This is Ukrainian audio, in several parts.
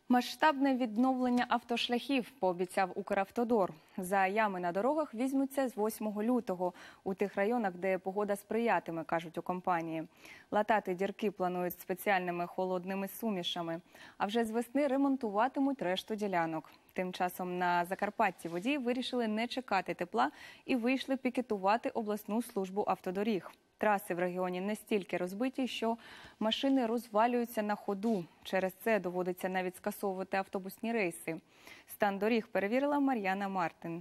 Масштабне відновлення автошляхів, пообіцяв Укравтодор. За ями на дорогах візьмуться з 8 лютого. У тих районах, де погода сприятиме, кажуть у компанії. Латати дірки планують спеціальними холодними сумішами. А вже з весни ремонтуватимуть решту ділянок. Тим часом на Закарпатті водії вирішили не чекати тепла і вийшли пікетувати обласну службу автодоріг. Траси в регіоні настільки розбиті, що машини розвалюються на ходу. Через це доводиться навіть скасовувати автобусні рейси. Стан доріг перевірила Мар'яна Мартин.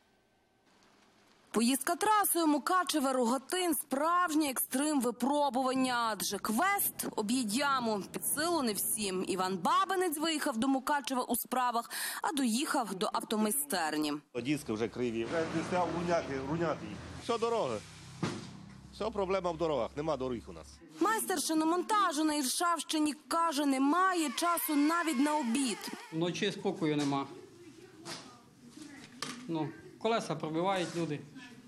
Поїздка трасою Мукачеве-Рогатин – справжнє екстрим випробування. Адже квест об'їдь яму під силу не всім. Іван Бабинець виїхав до Мукачева у справах, а доїхав до автомайстерні. Диски вже криві, вже стояв рунятий. Все дороги. Все проблема в дорогах, нема доріг у нас. Майстер шиномонтажу на Іршавщині каже, немає часу навіть на обід. Вночі спокою нема. Колеса пробивають люди.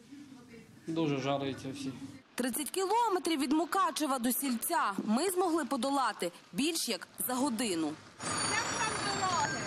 Дуже жалуються всі. 30 кілометрів від Мукачева до Сільця ми змогли подолати більш як за годину. Як там дороги?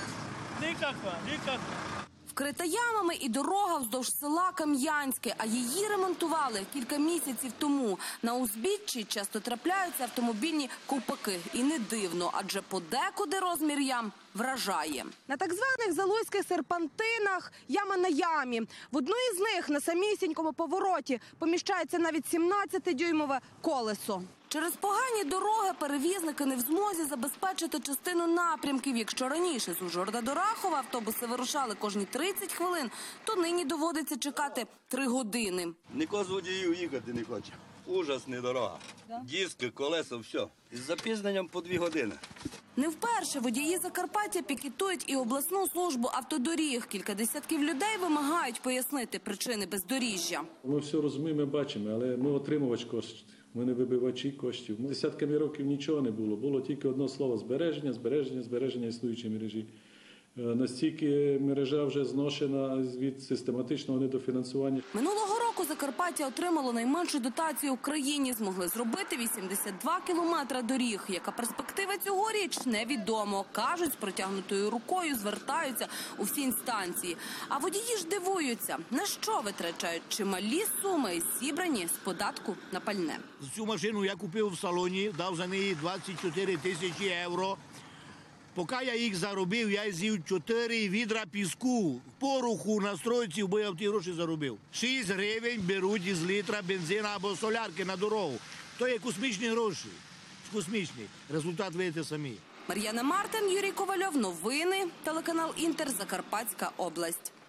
Ніяк. Вкрита ямами і дорога вздовж села Кам'янське, а її ремонтували кілька місяців тому. На узбіччі часто трапляються автомобільні ковпаки. І не дивно, адже подекуди розмір ям вражає. На так званих залузьких серпантинах яма на ямі. В одну із них на самісінькому повороті поміщається навіть 17-дюймове колесо. Через погані дороги перевізники не в змозі забезпечити частину напрямків. Якщо раніше з Ужгорода до Рахова автобуси вирушали кожні 30 хвилин, то нині доводиться чекати 3 години. Ніхто з водіїв їхати не хоче. Ужасна дорога. Диски, колеса, все. Із запізненням по 2 години. Не вперше водії Закарпаття пікетують і обласну службу автодоріг. Кілька десятків людей вимагають пояснити причини бездоріжжя. Ми все розуміємо, ми бачимо, але ми отримувач коштів. Ми не вибивачі коштів. Десятками років нічого не було. Було тільки одне слово – збереження існуючої мережі. Настільки мережа вже зношена від систематичного недофінансування. Минулого року Закарпаття отримало найменшу дотацію в країні. Змогли зробити 82 кілометри доріг. Яка перспектива цьогоріч – невідомо. Кажуть, з протягнутою рукою звертаються у всі інстанції. А водії ж дивуються, на що витрачають чималі суми, зібрані з податку на пальне. Цю машину я купив в салоні, дав за неї 24 тисячі євро. Поки я їх заробив, я з'їв 4 відра піску, пороху на стройці, бо я в ті гроші заробив. 6 гривень беруть із літра бензина або солярки на дорогу. То є космічні гроші. Космічні. Результат видите самі. Мар'яна Мартин, Юрій Ковальов. Новини. Телеканал Інтер. Закарпатська область.